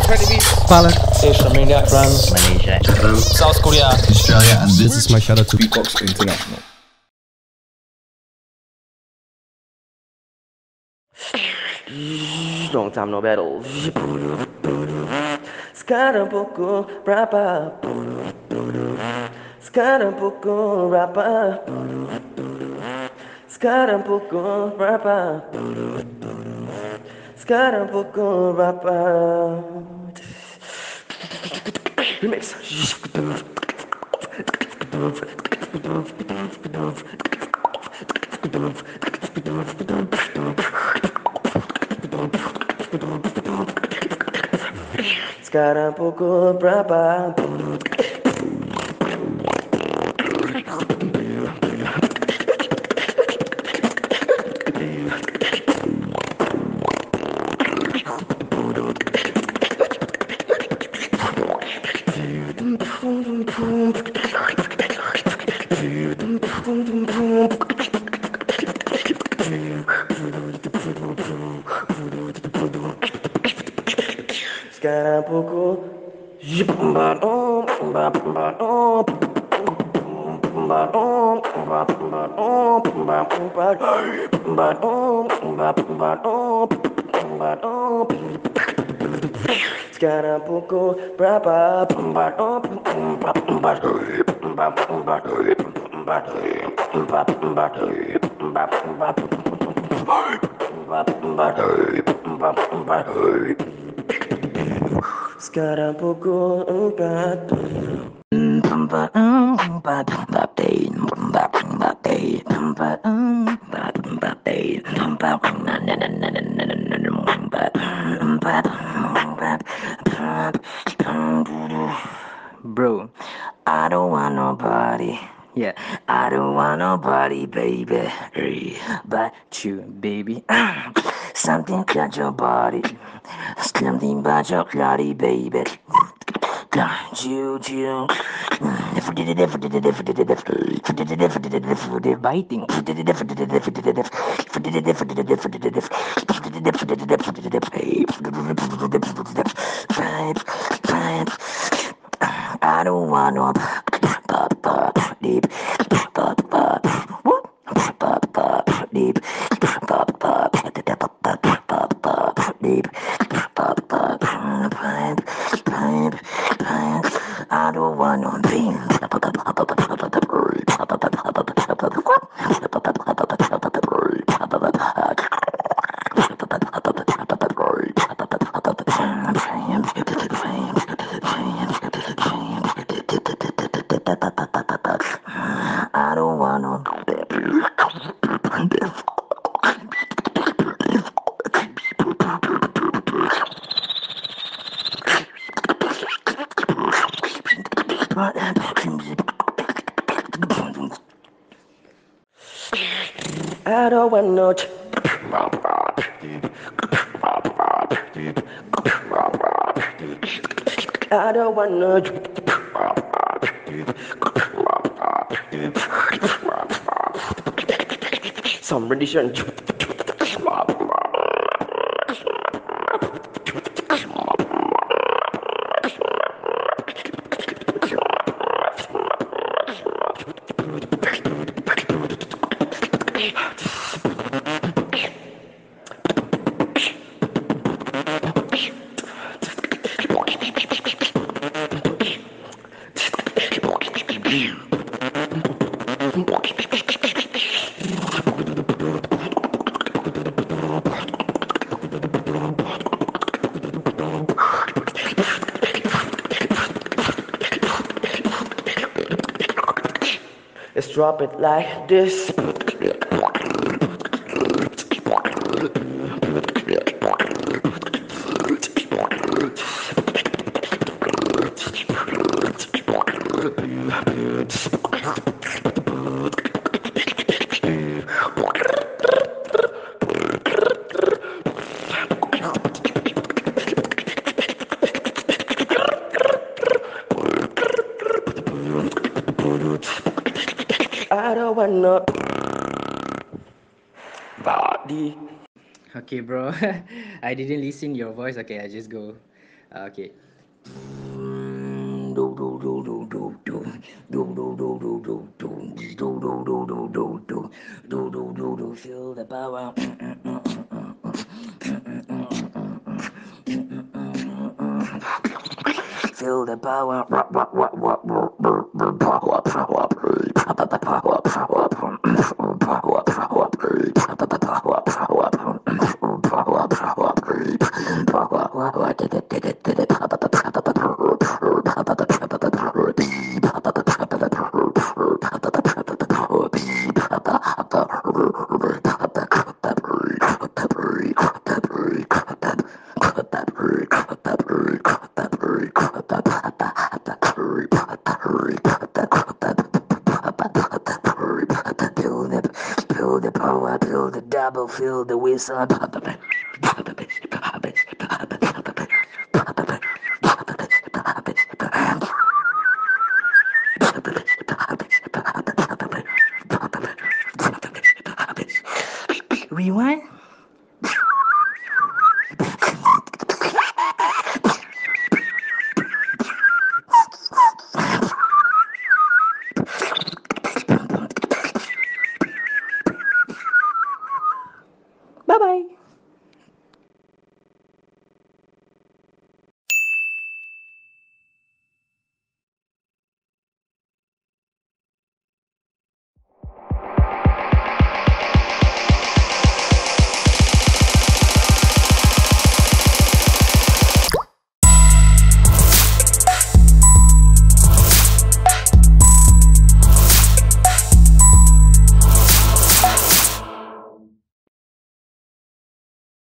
Fallon, Asia, Armenia, France, Malaysia, South Korea, Australia, and this is my shout out to Beatbox International. Long time no battle. Sekarang pukul berapa? Sekarang pukul berapa? Sekarang pukul berapa? Sekarang pukul berapa? Remix. Sekarang pukul berapa? Sekarang pukul sekarang pukul berapa? Sekarang pukul 4. Bro, I don't want nobody. Yeah, I don't want nobody, baby. But you, baby. Something about your body. Something about your body, baby. You. Biting. I don't want no deep deep I don't want no pain. I don't want no I don't want no I don't want no some rendition. Let's drop it like this. I don't want no body. Okay, bro. I didn't listen your voice. Okay, I just go. Okay. Feel the power. Feel the power. Feel the power, feel the double, feel the whistle.